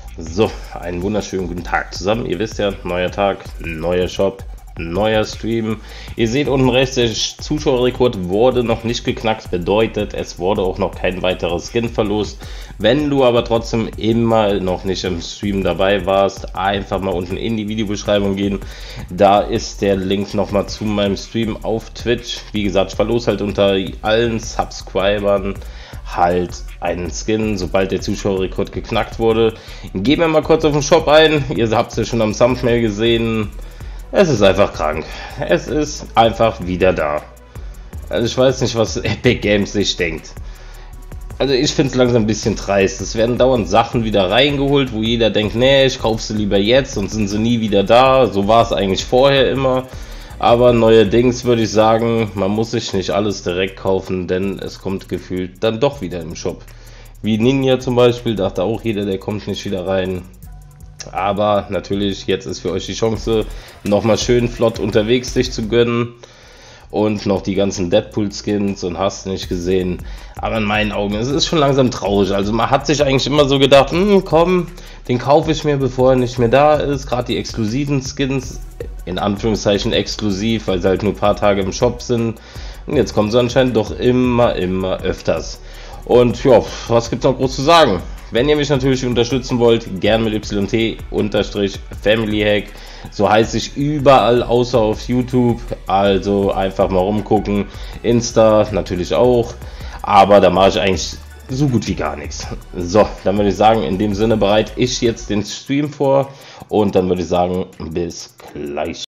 So, einen wunderschönen guten Tag zusammen. Ihr wisst ja, neuer Tag, neuer Shop, neuer Stream. Ihr seht unten rechts, der Zuschauerrekord wurde noch nicht geknackt, bedeutet, es wurde auch noch kein weiterer Skin-Verlust. Wenn du aber trotzdem immer noch nicht im Stream dabei warst, einfach mal unten in die Videobeschreibung gehen. Da ist der Link nochmal zu meinem Stream auf Twitch. Wie gesagt, ich verlose halt unter allen Subscribern halt einen Skin, sobald der Zuschauerrekord geknackt wurde. Gehen wir mal kurz auf den Shop ein. Ihr habt es ja schon am Thumbnail gesehen. Es ist einfach krank. Es ist einfach wieder da. Also ich weiß nicht, was Epic Games sich denkt. Also ich finde es langsam ein bisschen dreist. Es werden dauernd Sachen wieder reingeholt, wo jeder denkt, nee, ich kaufe sie lieber jetzt, sonst sind sie nie wieder da. So war es eigentlich vorher immer. Aber neuerdings würde ich sagen, man muss sich nicht alles direkt kaufen, denn es kommt gefühlt dann doch wieder im Shop. Wie Ninja zum Beispiel, dachte auch jeder, der kommt nicht wieder rein. Aber natürlich, jetzt ist für euch die Chance, nochmal schön flott unterwegs sich zu gönnen. Und noch die ganzen Deadpool-Skins und hast nicht gesehen. Aber in meinen Augen, es ist schon langsam traurig. Also man hat sich eigentlich immer so gedacht, komm, den kaufe ich mir, bevor er nicht mehr da ist. Gerade die exklusiven Skins, in Anführungszeichen exklusiv, weil sie halt nur ein paar Tage im Shop sind. Und jetzt kommen sie anscheinend doch immer öfters. Und ja, was gibt's noch groß zu sagen? Wenn ihr mich natürlich unterstützen wollt, gern mit YT_FamilyHack. So heiße ich überall außer auf YouTube. Also einfach mal rumgucken. Insta natürlich auch. Aber da mache ich eigentlich so gut wie gar nichts. So, dann würde ich sagen, in dem Sinne bereite ich jetzt den Stream vor. Und dann würde ich sagen, bis gleich.